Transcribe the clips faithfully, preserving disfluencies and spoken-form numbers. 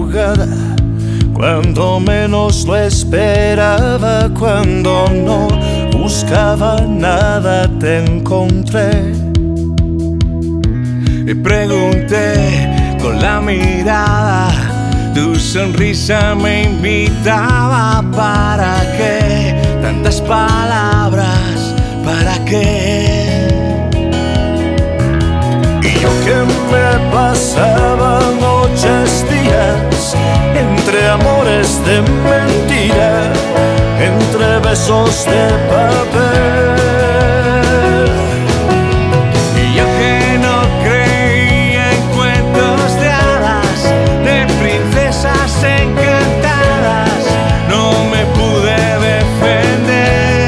madrugada, cuando menos lo esperaba, cuando no buscaba nada, te encontré. Y pregunté con la mirada, tu sonrisa me invitaba. ¿Para qué tantas palabras? ¿Para qué? Y yo que me pasaba noches, días, entre amores de mentira, entre besos de papel. Y yo que no creía en cuentos de hadas, de princesas encantadas, no me pude defender.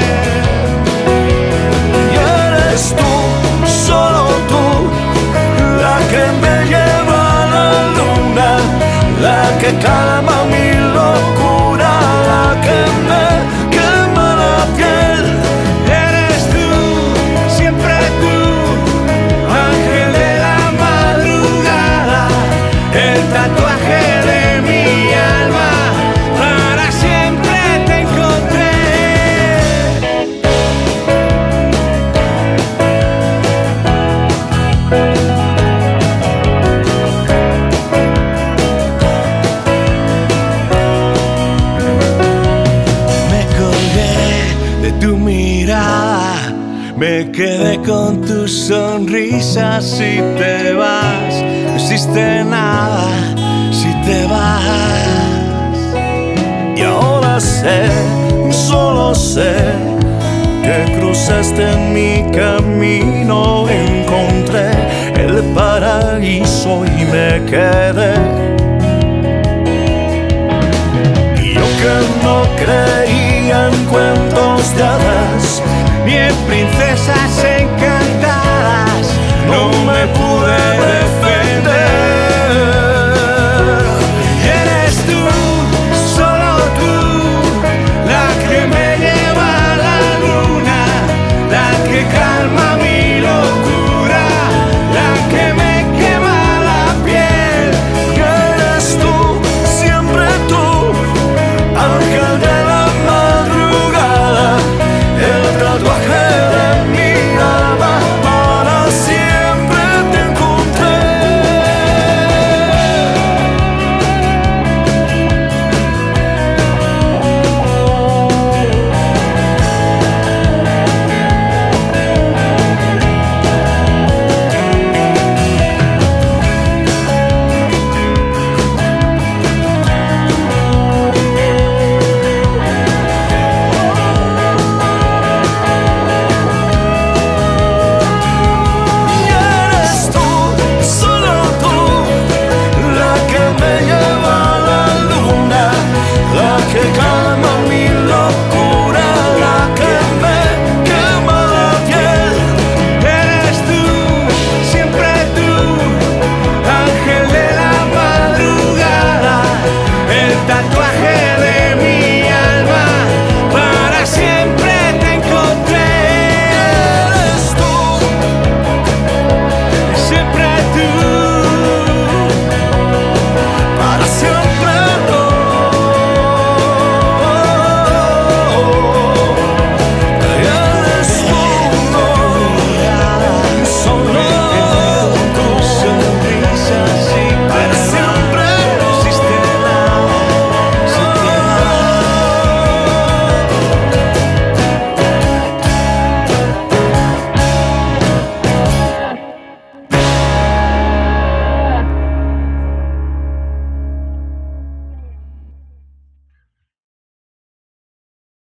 Y eres tú, solo tú, la que me lleva a la luna, la que calma mi locura, la que me quema la piel. Eres tú, siempre tú, ángel de la madrugada, el tatuaje de mi alma, para siempre te encontré. Tu mirada, me quedé con tu sonrisa. Si te vas, no existe nada. Si te vas, Y ahora sé, solo sé, que cruzaste mi camino, encontré el paraíso y me quedé.